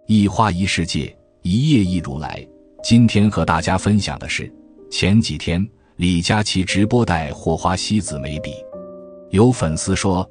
一花一世界，一叶一如来。今天和大家分享的是，前几天李佳琦直播带货花西子眉笔，有粉丝说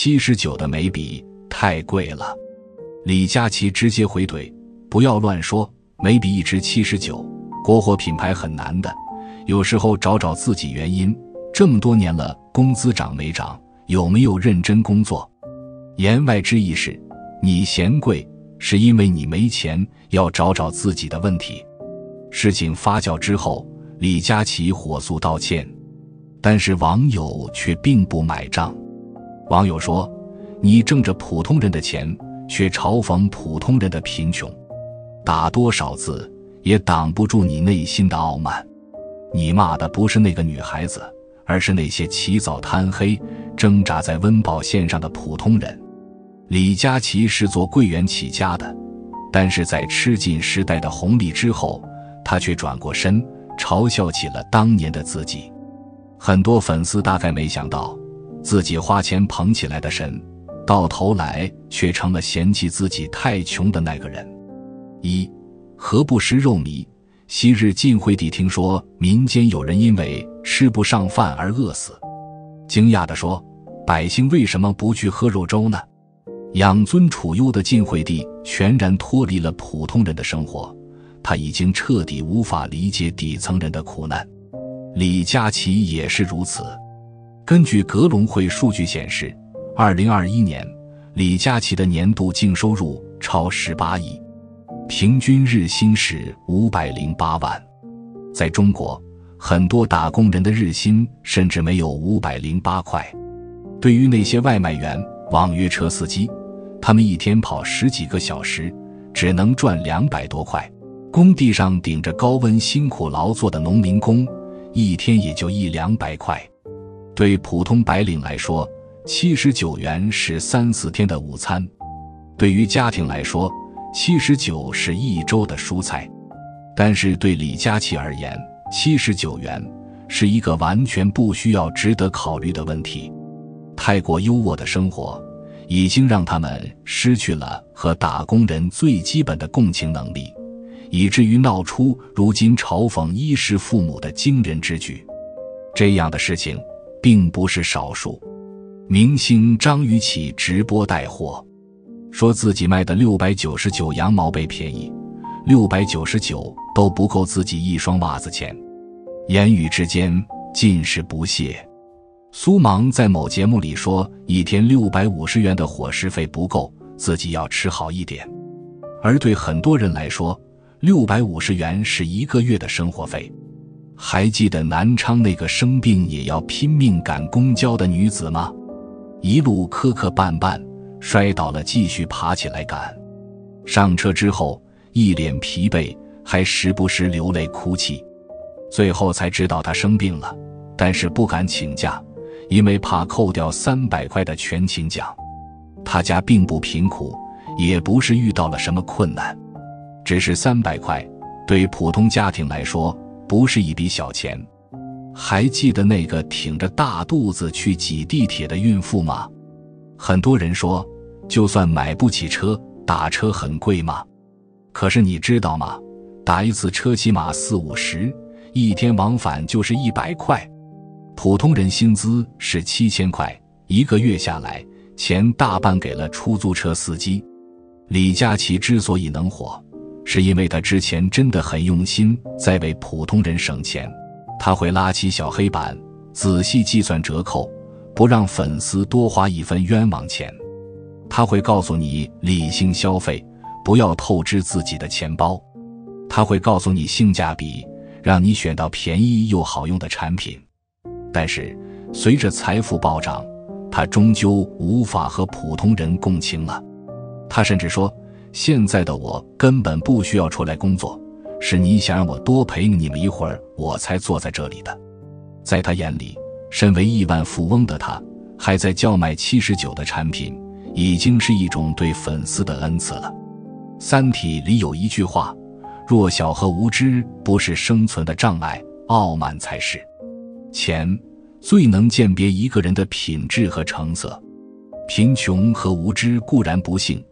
79的眉笔太贵了，李佳琦直接回怼，不要乱说，眉笔一支79，国货品牌很难的，有时候找找自己原因，这么多年了，工资涨没涨，有没有认真工作？言外之意是，你嫌贵是因为你没钱，要找找自己的问题。事情发酵之后，李佳琦火速道歉，但是网友却并不买账。网友说，你挣着普通人的钱，却嘲讽普通人的贫穷，打多少字也挡不住你内心的傲慢。你骂的不是那个女孩子，而是那些起早贪黑挣扎在温饱线上的普通人。李佳琦是做柜员起家的，但是在吃尽时代的红利之后，他却转过身嘲笑起了当年的自己。很多粉丝大概没想到，自己花钱捧起来的神，到头来却成了嫌弃自己太穷的那个人。何不食肉糜？昔日晋惠帝听说民间有人因为吃不上饭而饿死，惊讶地说，百姓为什么不去喝肉粥呢？养尊处优的晋惠帝全然脱离了普通人的生活，他已经彻底无法理解底层人的苦难。李佳琦也是如此。根据格隆会数据显示，2021年李佳琦的年度净收入超18亿，平均日薪是508万。在中国，很多打工人的日薪甚至没有508块。对于那些外卖员、网约车司机，他们一天跑10几个小时，只能赚200多块。工地上顶着高温辛苦劳作的农民工，一天也就100-200块。对普通白领来说，79元是3-4天的午餐。对于家庭来说，79是1周的蔬菜。但是对李佳琦而言，79元是一个完全不需要值得考虑的问题。太过优渥的生活已经让他们失去了和打工人最基本的共情能力，以至于闹出如今嘲讽衣食父母的惊人之举。这样的事情并不是少数。明星张雨绮直播带货，说自己卖的699羊毛被便宜，699都不够自己一双袜子钱，言语之间尽是不屑。苏芒在某节目里说，一天650元的伙食费不够，自己要吃好一点。而对很多人来说，650元是1个月的生活费。还记得南昌那个生病也要拼命赶公交的女子吗？一路磕磕绊绊，摔倒了继续爬起来赶。上车之后一脸疲惫，还时不时流泪哭泣。最后才知道她生病了，但是不敢请假，因为怕扣掉300块的全勤奖。他家并不贫苦，也不是遇到了什么困难，只是300块对普通家庭来说不是一笔小钱。还记得那个挺着大肚子去挤地铁的孕妇吗？很多人说，就算买不起车，打车很贵吗？可是你知道吗？打一次车起码40-50，一天往返就是100块。普通人薪资是7000块，1个月下来，钱大半给了出租车司机。李佳琦之所以能火，是因为他之前真的很用心在为普通人省钱。他会拉起小黑板，仔细计算折扣，不让粉丝多花一分冤枉钱。他会告诉你理性消费，不要透支自己的钱包。他会告诉你性价比，让你选到便宜又好用的产品。但是随着财富暴涨，他终究无法和普通人共情了。他甚至说，现在的我根本不需要出来工作，是你想让我多陪你们一会儿，我才坐在这里的。在他眼里，身为亿万富翁的他，还在叫卖79的产品，已经是一种对粉丝的恩赐了。三体里有一句话，弱小和无知不是生存的障碍，傲慢才是。钱最能鉴别一个人的品质和成色。贫穷和无知固然不幸，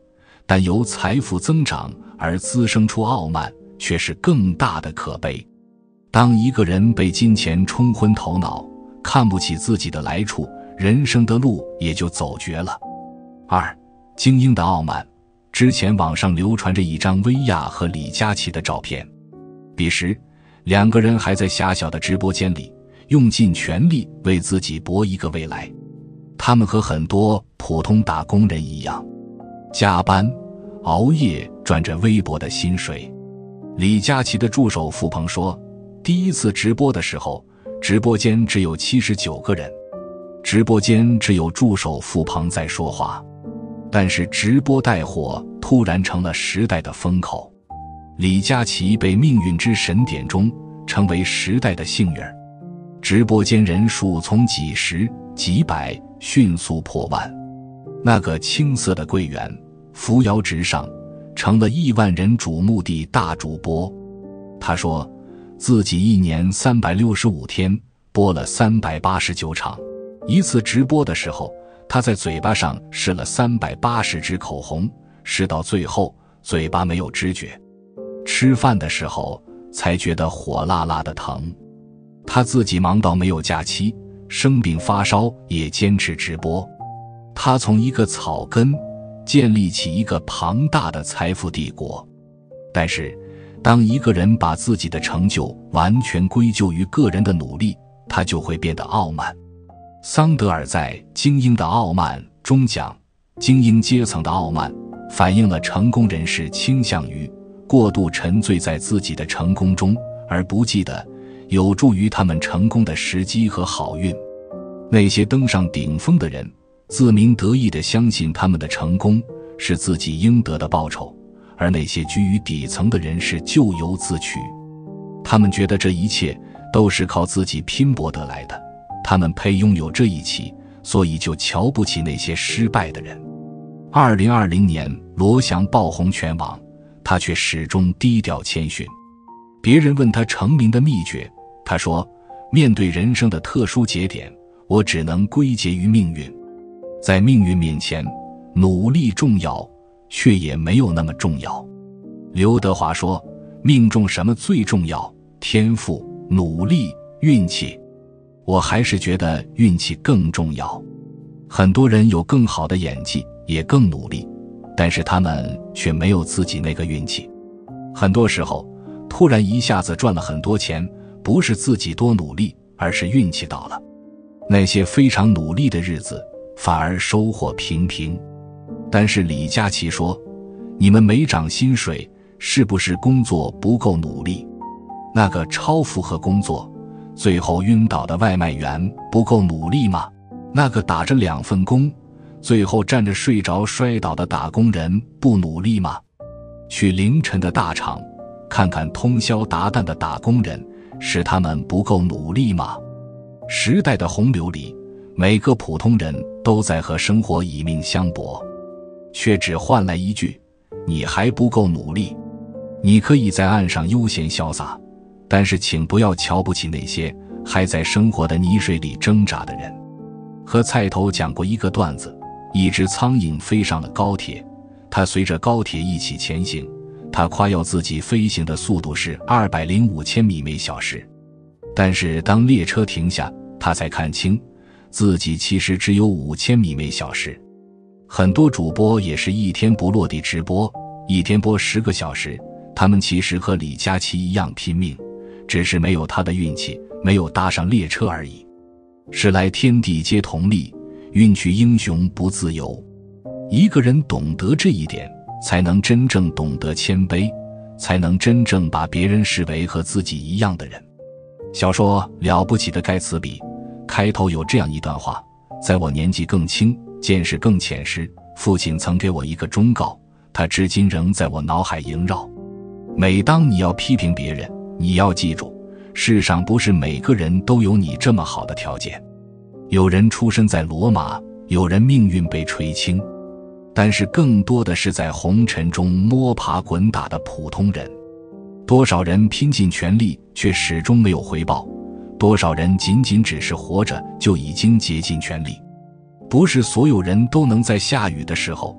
但由财富增长而滋生出傲慢，却是更大的可悲。当一个人被金钱冲昏头脑，看不起自己的来处，人生的路也就走绝了。2. 精英的傲慢。之前网上流传着一张薇娅和李佳琦的照片，彼时两个人还在狭小的直播间里，用尽全力为自己搏一个未来。他们和很多普通打工人一样，加班熬夜赚着微薄的薪水。李佳琦的助手付鹏说，第一次直播的时候，直播间只有79个人，直播间只有助手付鹏在说话。但是直播带货突然成了时代的风口，李佳琦被命运之神点中，成为时代的幸运儿。直播间人数从几十、几百迅速破万，那个青涩的柜员扶摇直上，成了亿万人瞩目的大主播。他说自己一年365天播了389场，一次直播的时候，他在嘴巴上试了380支口红，试到最后嘴巴没有知觉，吃饭的时候才觉得火辣辣的疼。他自己忙到没有假期，生病发烧也坚持直播。他从一个草根建立起一个庞大的财富帝国。但是当一个人把自己的成就完全归咎于个人的努力，他就会变得傲慢。桑德尔在《精英的傲慢》中讲，精英阶层的傲慢反映了成功人士倾向于过度沉醉在自己的成功中，而不记得有助于他们成功的时机和好运。那些登上顶峰的人自鸣得意地相信他们的成功是自己应得的报酬，而那些居于底层的人是咎由自取。他们觉得这一切都是靠自己拼搏得来的，他们配拥有这一切，所以就瞧不起那些失败的人。2020年罗翔爆红全网，他却始终低调谦逊。别人问他成名的秘诀，他说，面对人生的特殊节点，我只能归结于命运。在命运面前，努力重要，却也没有那么重要。刘德华说，命中什么最重要？天赋、努力、运气。我还是觉得运气更重要。很多人有更好的演技，也更努力，但是他们却没有自己那个运气。很多时候，突然一下子赚了很多钱，不是自己多努力，而是运气到了。那些非常努力的日子，反而收获平平。但是李佳琦说，你们没涨薪水，是不是工作不够努力？那个超负荷工作最后晕倒的外卖员不够努力吗？那个打着2份工最后站着睡着摔倒的打工人不努力吗？去凌晨的大厂看看通宵达旦的打工人，是他们不够努力吗？时代的洪流里，每个普通人都在和生活以命相搏，却只换来一句，你还不够努力。你可以在岸上悠闲潇洒，但是请不要瞧不起那些还在生活的泥水里挣扎的人。和菜头讲过一个段子，一只苍蝇飞上了高铁，它随着高铁一起前行，它夸耀自己飞行的速度是205千米每小时。但是当列车停下，它才看清自己其实只有5000米每小时。很多主播也是一天不落地直播，一天播10个小时，他们其实和李佳琦一样拼命，只是没有他的运气，没有搭上列车而已。时来天地皆同力，运去英雄不自由。一个人懂得这一点，才能真正懂得谦卑，才能真正把别人视为和自己一样的人。小说《了不起的盖茨比》开头有这样一段话，在我年纪更轻，见识更浅时，父亲曾给我一个忠告，他至今仍在我脑海萦绕。每当你要批评别人，你要记住，世上不是每个人都有你这么好的条件。有人出身在罗马，有人命运被垂青，但是更多的是在红尘中摸爬滚打的普通人。多少人拼尽全力却始终没有回报，多少人仅仅只是活着就已经竭尽全力。不是所有人都能在下雨的时候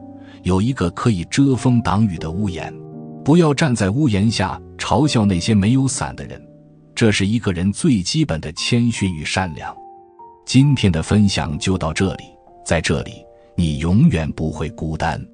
有一个可以遮风挡雨的屋檐。不要站在屋檐下嘲笑那些没有伞的人，这是一个人最基本的谦逊与善良。今天的分享就到这里，在这里，你永远不会孤单。